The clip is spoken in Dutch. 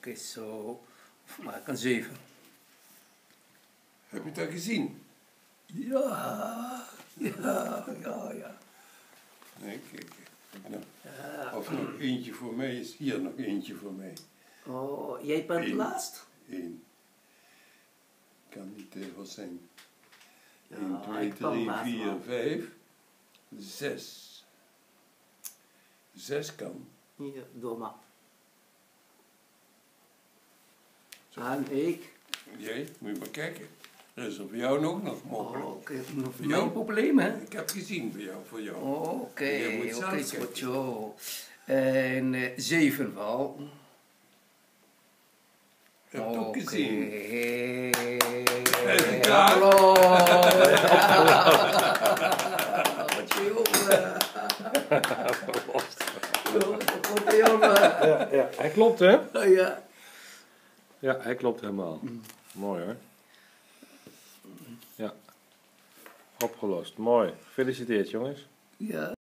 Oké, zo. Maak een 7. Heb je dat gezien? Ja. Nee, kijk. Nou, of nog eentje voor mij is hier nog eentje voor mij. Oh, jij bent laatst? 1. Kan niet tegels zijn. Ja, 1, 2, ik ben 3, laatst 4, wel. 5, 6. 6 kan. Hier, doe maar. En ik? Jij, moet je maar kijken. Er is er voor jou nog mogelijk. Oké, voor jou? mijn probleem, hè? Ik heb gezien voor jou. Oké, Jij moet zelf is kijken. goed zo. En 7 wel. Je hebt het ook gezien. Oké. klaar? Wat je jongen. Wat je jongen. Ja, hij klopt, hè? Ja. Ja, hij klopt helemaal. Mooi, hoor. Ja. Opgelost. Mooi. Gefeliciteerd, jongens. Ja.